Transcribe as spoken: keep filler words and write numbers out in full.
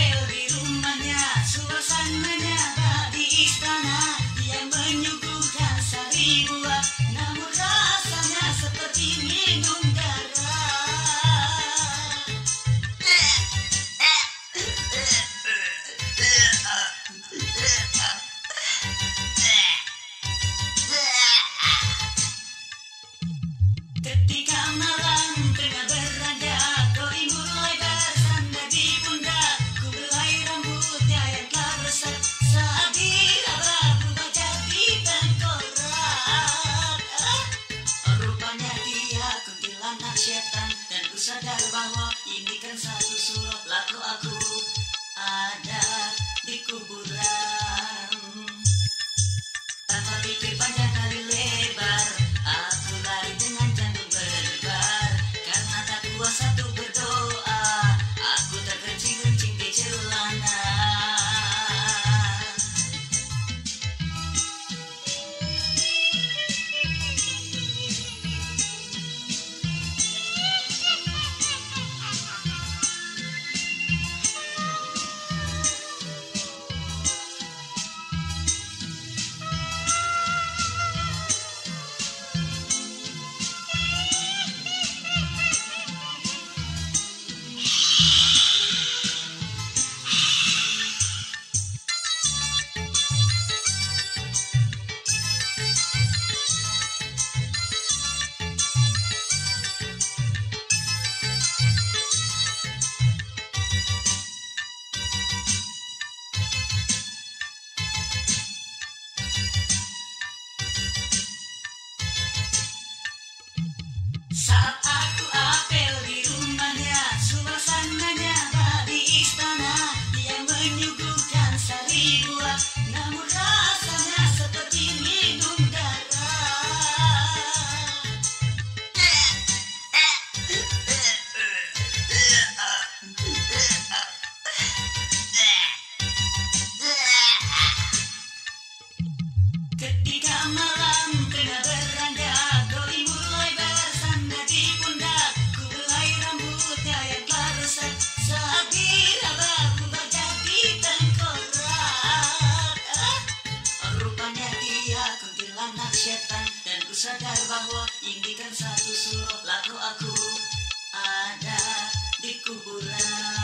apel di rumahnya, suasananya tak di istana. Dia menyuguhkan sari buah, namun rasanya seperti minum darah. Ketika malam tengah beranjak, Doi mulai bersandar di pundakku. Belai rambutnya yang telah resah saat diraba berubah jadi tengkorak. Ah, rupanya dia kuntilanak setan, dan ku sadar bahwa ini kan satu surat laku aku ada di kuburan. Tanpa pikir panjang kali lebar, aku lari dengan jantung berdebar. Karena tak kuasa untuk berdoa, aku terkencing-kencing di celana. Saat aku apel di rumahnya, suasananya tak di istana. Dia menyuguhkan sari buah, namun rasanya seperti minum darah. Ketika malam tengah beranjak, Doi mulai bersandar di pundakku. Belai rambutnya yang telah resah saat diraba berubah jadi tengkorak. Ah, rupanya dia kuntilanak setan, dan ku sadar bahwa ini kan satu surat laku aku ada di kuburan.